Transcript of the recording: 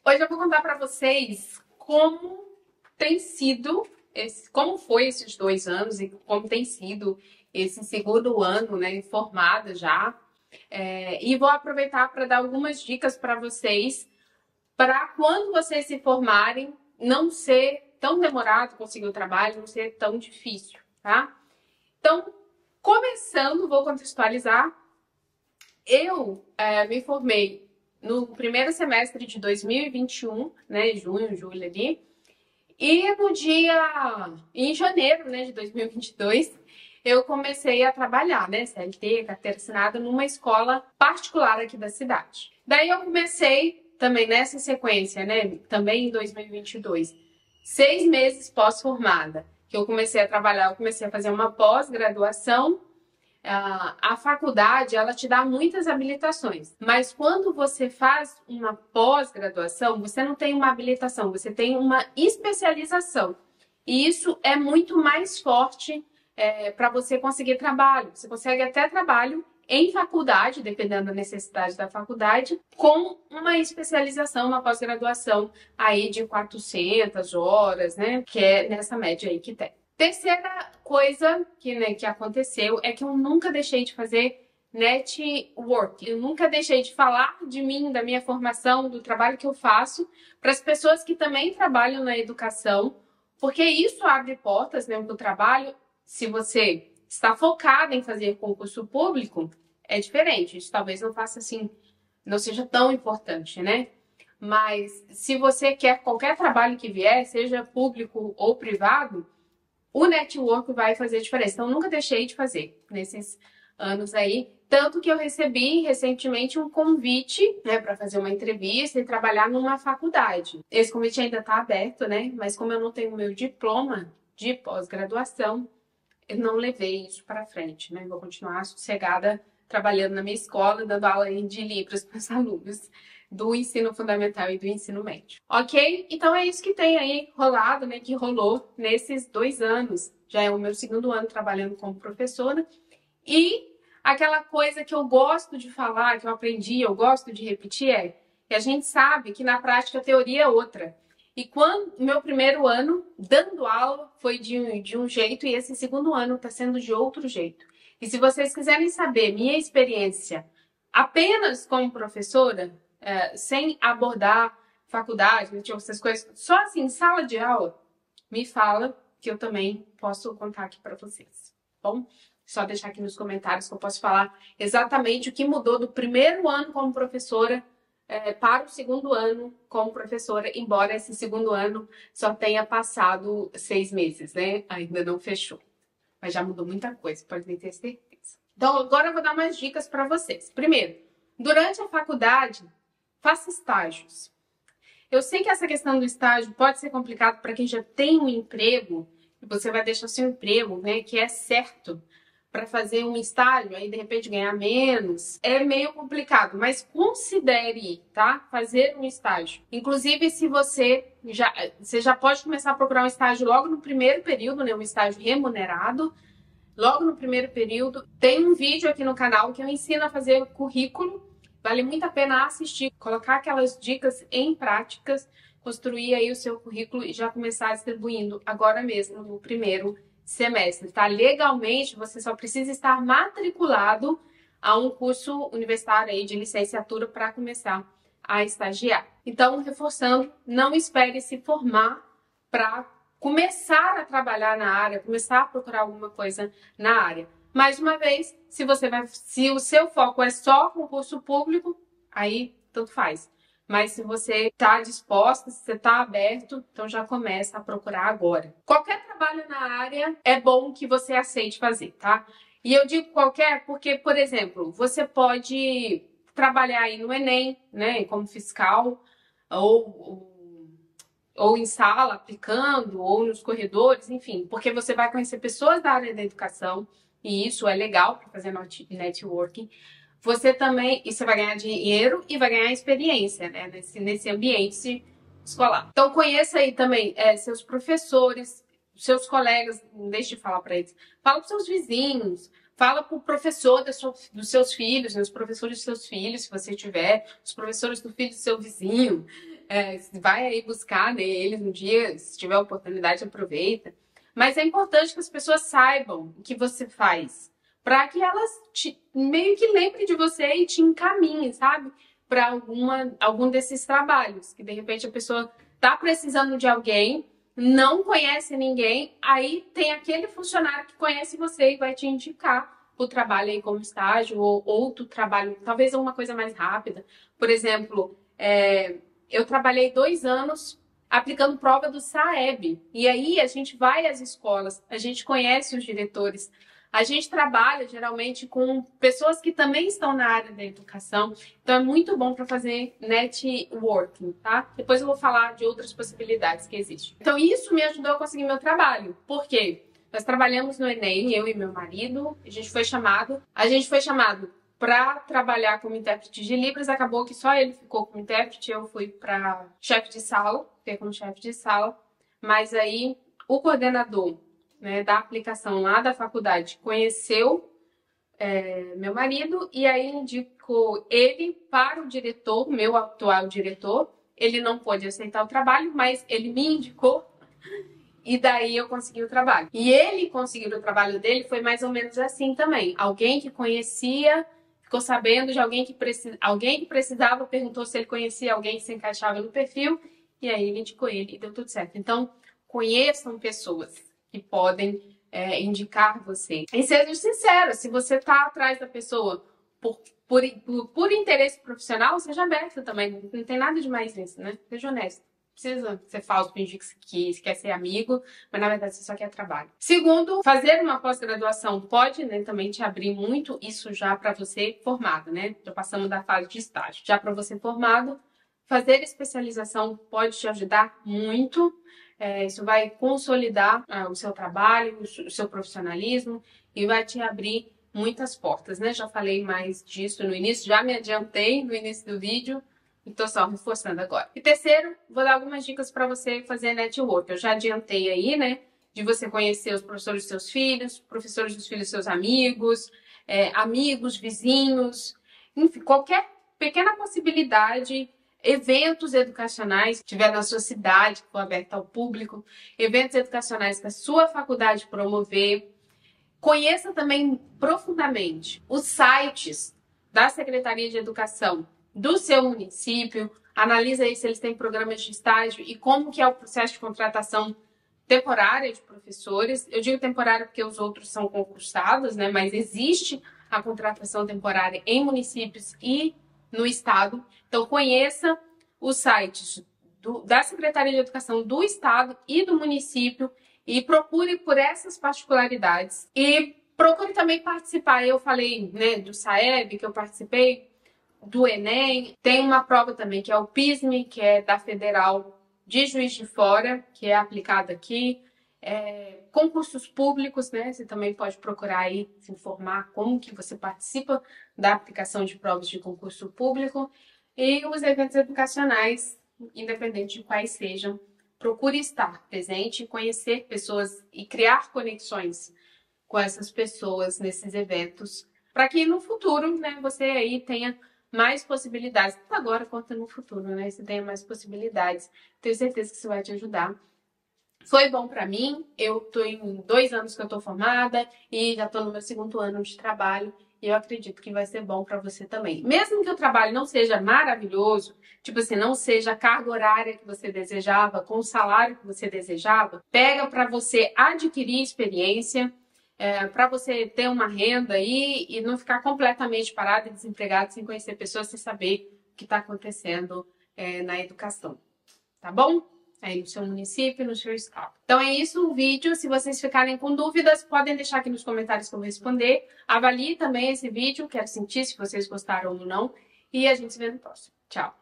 Hoje eu vou contar para vocês como tem sido, como foi esses 2 anos e como tem sido esse segundo ano, né, formada já. E vou aproveitar para dar algumas dicas para vocês, para quando vocês se formarem, não ser tão demorado conseguir o trabalho, não ser tão difícil, tá? Então, começando, vou contextualizar. Eu me formei no primeiro semestre de 2021, né, junho, julho ali, e em janeiro, né, de 2022, eu comecei a trabalhar, né, CLT, carteira assinada, numa escola particular aqui da cidade. Daí eu comecei também nessa sequência, né, também em 2022, 6 meses pós-formada, que eu comecei a trabalhar, eu comecei a fazer uma pós-graduação. A faculdade, ela te dá muitas habilitações, mas quando você faz uma pós-graduação, você não tem uma habilitação, você tem uma especialização. E isso é muito mais forte para você conseguir trabalho. Você consegue até trabalho em faculdade, dependendo da necessidade da faculdade, com uma especialização, uma pós-graduação aí de 400 horas, né? Que é nessa média aí que tem. Terceira coisa que aconteceu é que eu nunca deixei de fazer network. Eu nunca deixei de falar de mim, da minha formação, do trabalho que eu faço para as pessoas que também trabalham na educação, porque isso abre portas, né, para o trabalho. Se você está focado em fazer concurso público, é diferente. Isso talvez não faça assim, não seja tão importante, né? Mas se você quer qualquer trabalho que vier, seja público ou privado, o network vai fazer diferença. Então, nunca deixei de fazer nesses anos aí. Tanto que eu recebi recentemente um convite, né, para fazer uma entrevista e trabalhar numa faculdade. Esse convite ainda está aberto, né? Mas como eu não tenho meu diploma de pós-graduação, eu não levei isso para frente, né? Vou continuar sossegada trabalhando na minha escola, dando aula de Libras para os alunos do ensino fundamental e do ensino médio. Ok? Então é isso que tem aí rolado, né? Que rolou nesses 2 anos. Já é o meu segundo ano trabalhando como professora. E aquela coisa que eu gosto de falar, que eu aprendi, eu gosto de repetir, é que a gente sabe que na prática a teoria é outra. E quando meu primeiro ano dando aula foi de um jeito e esse segundo ano está sendo de outro jeito. E se vocês quiserem saber minha experiência apenas como professora, sem abordar faculdade, tipo, essas coisas, só assim, sala de aula, me fala que eu também posso contar aqui para vocês. Bom, só deixar aqui nos comentários que eu posso falar exatamente o que mudou do primeiro ano como professora para o segundo ano como professora, embora esse segundo ano só tenha passado 6 meses, né? Ainda não fechou. Mas já mudou muita coisa, podem ter certeza. Então, agora eu vou dar umas dicas para vocês. Primeiro, durante a faculdade, faça estágios. Eu sei que essa questão do estágio pode ser complicado para quem já tem um emprego, e você vai deixar seu emprego, né, que é certo, para fazer um estágio, aí de repente ganhar menos. É meio complicado, mas considere, tá? Fazer um estágio. Inclusive, se você já pode começar a procurar um estágio logo no primeiro período, né, um estágio remunerado. Logo no primeiro período, tem um vídeo aqui no canal que eu ensino a fazer currículo. Vale muito a pena assistir, colocar aquelas dicas em práticas, construir aí o seu currículo e já começar distribuindo agora mesmo no primeiro semestre, tá? Legalmente, você só precisa estar matriculado a um curso universitário aí de licenciatura para começar a estagiar. Então, reforçando, não espere se formar para começar a trabalhar na área, começar a procurar alguma coisa na área. Mais uma vez, se o seu foco é só concurso público, aí tanto faz. Mas se você está disposta, se você está aberto, então já começa a procurar agora. Qualquer trabalho na área é bom que você aceite fazer, tá? E eu digo qualquer porque, por exemplo, você pode trabalhar aí no Enem, né, como fiscal, ou em sala, aplicando, ou nos corredores, enfim, porque você vai conhecer pessoas da área da educação, e isso é legal para fazer networking. Você também, e você vai ganhar dinheiro e vai ganhar experiência, né, nesse ambiente escolar. Então conheça aí também seus professores, seus colegas, não deixe de falar para eles. Fala para seus vizinhos, fala para o professor dos seus filhos, né, os professores dos seus filhos, se você tiver, os professores do filho do seu vizinho. vai aí buscar, né, eles um dia, se tiver oportunidade, aproveita. Mas é importante que as pessoas saibam o que você faz, para que elas meio que lembrem de você e te encaminhem, sabe? Para algum desses trabalhos, que de repente a pessoa tá precisando de alguém, não conhece ninguém, aí tem aquele funcionário que conhece você e vai te indicar o trabalho aí como estágio ou outro trabalho, talvez uma coisa mais rápida. Por exemplo, eu trabalhei 2 anos aplicando prova do SAEB. E aí a gente vai às escolas, a gente conhece os diretores, a gente trabalha geralmente com pessoas que também estão na área da educação. Então é muito bom para fazer networking, tá? Depois eu vou falar de outras possibilidades que existem. Então isso me ajudou a conseguir meu trabalho. Por quê? Nós trabalhamos no Enem, eu e meu marido, a gente foi chamado para trabalhar como intérprete de Libras. Acabou que só ele ficou como intérprete, eu fui para chefe de sala, fiquei como chefe de sala, mas aí o coordenador, né, da aplicação lá da faculdade conheceu meu marido e aí indicou ele para o diretor, meu atual diretor. Ele não pôde aceitar o trabalho, mas ele me indicou e daí eu consegui o trabalho. E ele conseguir o trabalho dele foi mais ou menos assim também. Alguém que conhecia, ficou sabendo de alguém que precisava, perguntou se ele conhecia alguém que se encaixava no perfil, e aí ele indicou ele e deu tudo certo. Então, conheçam pessoas que podem indicar você. E seja sincero, se você está atrás da pessoa por interesse profissional, seja aberto também. Não tem nada de mais nisso, né? Seja honesto. Precisa ser falso, fingir que quer ser amigo, mas na verdade você só quer trabalho. Segundo, fazer uma pós-graduação pode, né, também te abrir muito isso já para você formado, né? Já passamos da fase de estágio. Já para você formado, fazer especialização pode te ajudar muito. Isso vai consolidar o seu trabalho, o seu profissionalismo e vai te abrir muitas portas, né? Já falei mais disso no início, já me adiantei no início do vídeo. Estou só reforçando agora. E terceiro, vou dar algumas dicas para você fazer network. Eu já adiantei aí, né? De você conhecer os professores dos seus filhos, professores dos filhos dos seus amigos, amigos, vizinhos, enfim, qualquer pequena possibilidade, eventos educacionais que tiver na sua cidade, que for aberto ao público, eventos educacionais que a sua faculdade promover. Conheça também profundamente os sites da Secretaria de Educação do seu município, analisa aí se eles têm programas de estágio e como que é o processo de contratação temporária de professores. Eu digo temporária porque os outros são concursados, né? Mas existe a contratação temporária em municípios e no estado. Então conheça os sites da Secretaria de Educação do estado e do município e procure por essas particularidades. E procure também participar. Eu falei, né, do SAEB, que eu participei, do Enem. Tem uma prova também, que é o PISME, que é da Federal de Juiz de Fora, que é aplicada aqui. Concursos públicos, né? Você também pode procurar aí se informar como que você participa da aplicação de provas de concurso público. E os eventos educacionais, independente de quais sejam, procure estar presente, conhecer pessoas e criar conexões com essas pessoas nesses eventos, para que no futuro, né, você aí tenha mais possibilidades, tanto agora quanto no futuro, né? Você tenha mais possibilidades. Tenho certeza que isso vai te ajudar. Foi bom para mim, eu tô em 2 anos que eu tô formada e já tô no meu 2º ano de trabalho e eu acredito que vai ser bom para você também. Mesmo que o trabalho não seja maravilhoso, tipo assim, não seja a carga horária que você desejava, com o salário que você desejava, pega para você adquirir experiência, para você ter uma renda aí e não ficar completamente parado e desempregado sem conhecer pessoas, sem saber o que está acontecendo na educação, tá bom? Aí no seu município, no seu estado. Então é isso o vídeo. Se vocês ficarem com dúvidas, podem deixar aqui nos comentários que eu vou responder. Avalie também esse vídeo, quero sentir se vocês gostaram ou não. E a gente se vê no próximo. Tchau!